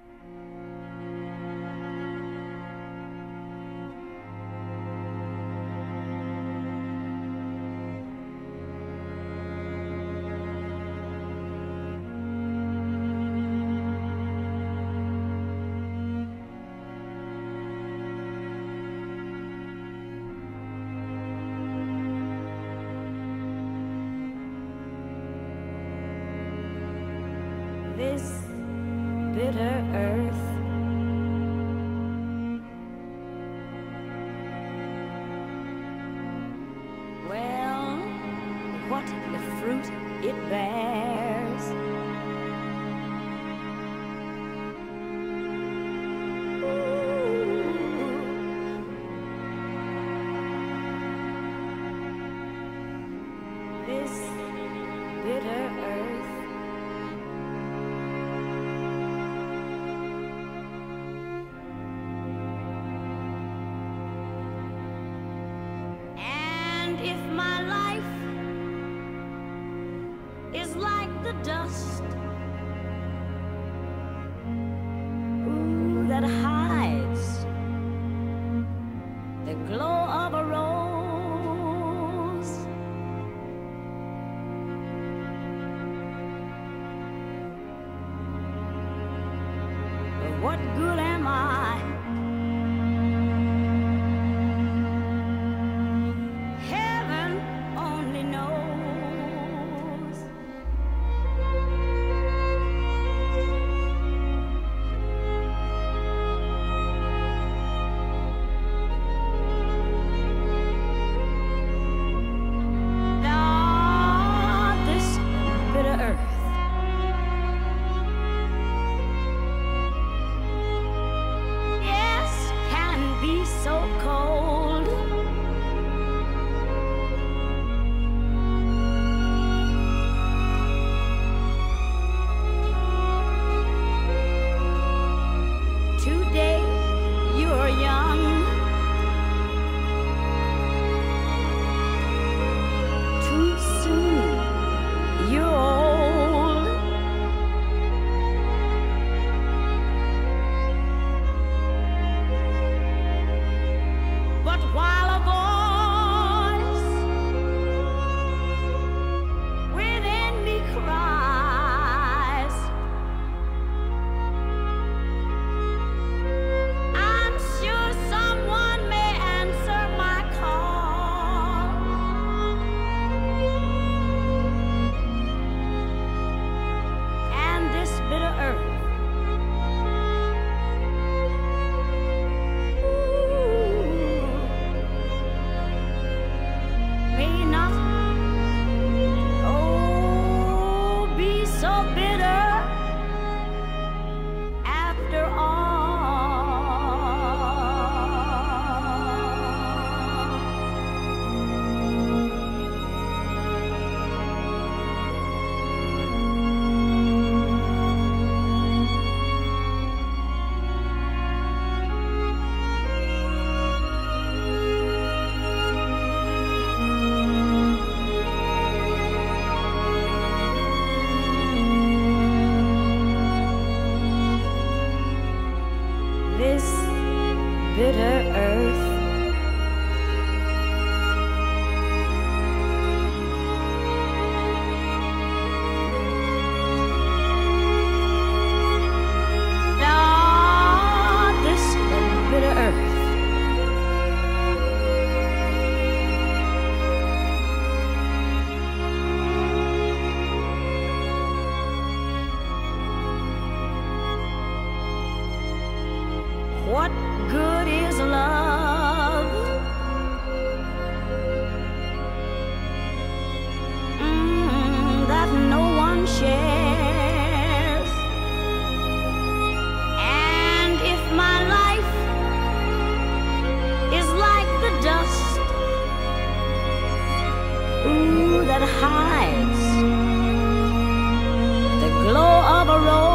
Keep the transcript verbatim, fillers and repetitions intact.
This bitter earth, well, what the fruit it bears. Ooh. This bitter earth, if my life is like the dust, ooh, that hides the glow of a rose, but what good am I? So cold, today you're young, too soon you're old. But while a voice within me cries, I'm sure someone may answer my call. And this bitter earth, so bitter after all. This bitter earth, ah, this bitter earth, what good is love? Mm, that no one shares. And if my life is like the dust, ooh, that hides the glow of a rose,